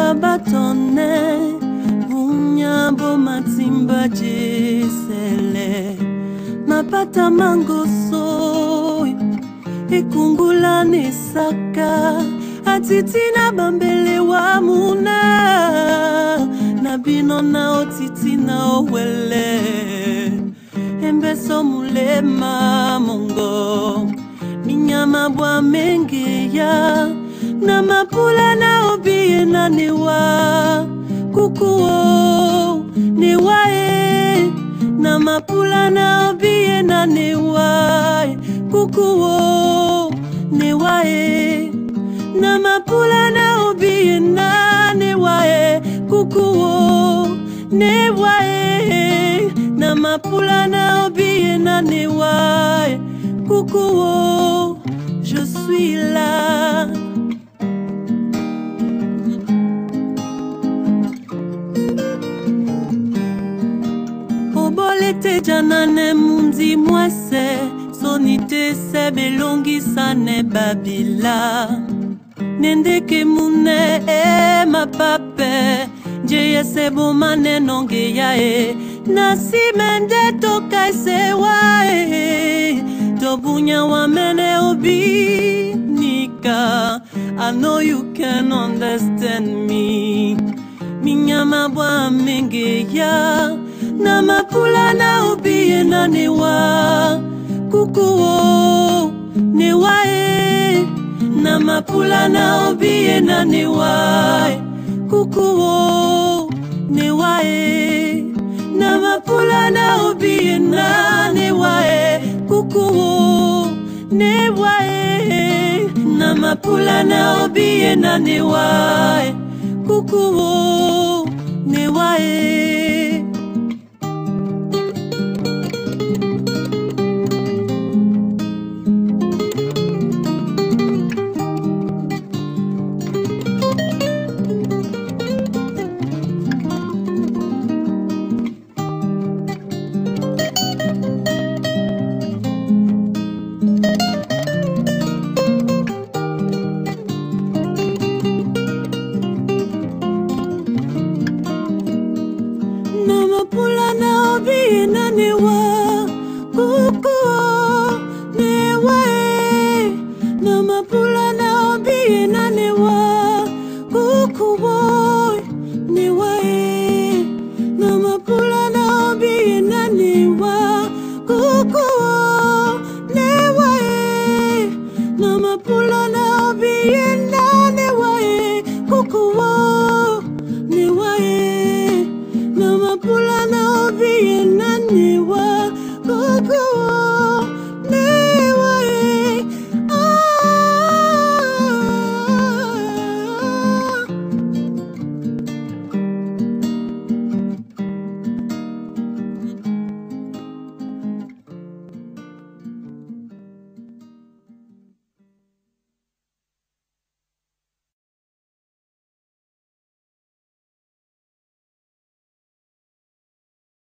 batone Bunyabo matimba jesele Mapata mangoso Ekungula nesaka Atitina bambele wa muna Nabino na otiti na owele Embeso mulema mongo Minyama bwa menge ya Na mapula na obiye na newa Kukuo newa Na mapula na obiye na newa Kukuo newa Na mapula na obiye na newa Kukuo newa Na mapula na obiye na newa Kukuo je suis là Obolete janane mundi mwese Sonite sebe longi sane babila Nendeke mune ma pape Jeye sebo mane nonge ya Nasi mende toka sewa Tobunya wa mene obi nika I know you can understand me Minyama bwa menge ya Na mapula na obiye na newa Kukuo newa Na mapula na obiye na newa Kukuo newa Na mapula na obiye na newa Kukuo newa Na mapula na obiye na newa Kukuo newa